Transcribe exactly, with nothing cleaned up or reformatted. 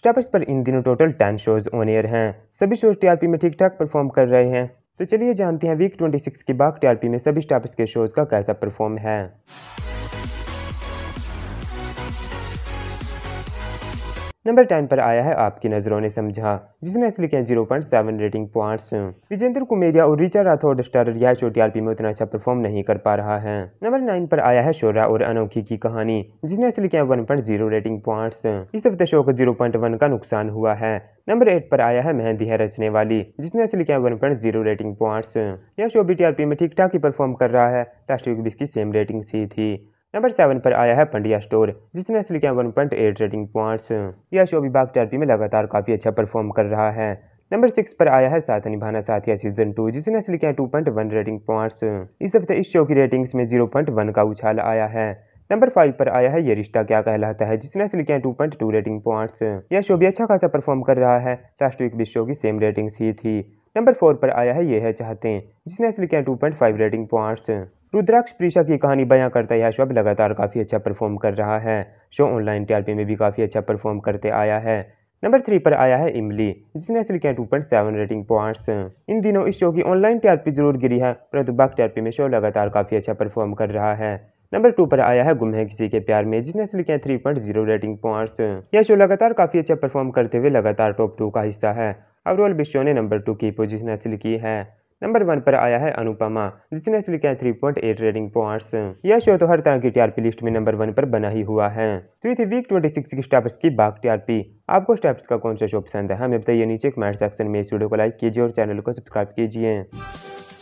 Stars पर इन दिनों total ten shows on air हैं। सभी शोज टीआरपी में ठीक ठाक परफॉर्म कर रहे हैं। तो चलिए जानते हैं वीक छब्बीस की बार्क टीआरपी में सभी स्टार्स के शोज का कैसा परफॉर्म है। नंबर टेन पर आया है आपकी नज़रों ने समझा, जिसने असली किया zero point seven rating points. Vijendra Kumeria और रिचा राठौड़ स्टार यह शो टीआरपी में उतना अच्छा परफॉर्म नहीं कर पा रहा है। नंबर नाइन पर आया है शोरा और अनोखी की कहानी, जिसने असली किया one point zero rating points. इस हफ्ते शो को जीरो पॉइंट वन का नुकसान हुआ है। नंबर एट पर आया है मेहंदी है रचने वाली, जिसने असली किया one point zero rating points. यह शो भी टीआरपी में ठीक ठाक ही परफॉर्म कर रहा है। लास्ट वीक भी इसकी सेम रेटिंग ही थी। नंबर सेवन पर आया है पंडिया स्टोर, जिसने असली किया one point eight rating points. यह शो भी बार्क टीआरपी में लगातार काफी अच्छा परफॉर्म कर रहा है। नंबर सिक्स पर आया है साथ निभाना साथिया सीजन टू, जिसने असली किया two point one rating points. इस हफ्ते इस शो की रेटिंग्स में जीरो पॉइंट वन का उछाल आया है। नंबर फाइव पर आया है ये रिश्ता क्या कहलाता है, जिसने असली किया two point two rating points. यह शो भी अच्छा खासा परफॉर्म कर रहा है। लास्ट वीक भी शो की सेम रेटिंग्स ही थी। नंबर फोर पर आया है ये है चाहते हैं, जिसने असली किया two point five rating points. Rudraksh Preesha की कहानी बयां करता यह शो अब लगातार काफी अच्छा परफॉर्म कर रहा है। शो ऑनलाइन टीआरपी में भी काफी अच्छा परफॉर्म करते आया है। नंबर थ्री पर आया है इमली, जिसने असली किया two point seven rating points. इन दिनों इस शो की ऑनलाइन टीआरपी जरूर गिरी है, परंतु बार्क टीआरपी में शो लगातार काफी अच्छा परफॉर्म कर रहा है। नंबर टू पर आया है गुम है किसी के प्यार में, जिसने असली किया three point zero rating points. यह शो लगातार काफी अच्छा परफॉर्म करते हुए लगातार टॉप टू का हिस्सा है। ओवरऑल भी शो ने नंबर टू की पोजीशन हासिल की है। नंबर वन पर आया है अनुपमा, जिसने असली किया three point eight rating points. यह शो तो हर तरह की टीआरपी लिस्ट में नंबर वन पर बना ही हुआ है। तो ये थी वीक छब्बीस की स्टार्स की बार्क टीआरपी। आपको स्टार्स का कौन सा शो पसंद है हमें बताइए नीचे कमेंट सेक्शन में। इस वीडियो को लाइक कीजिए और चैनल को सब्सक्राइब कीजिए।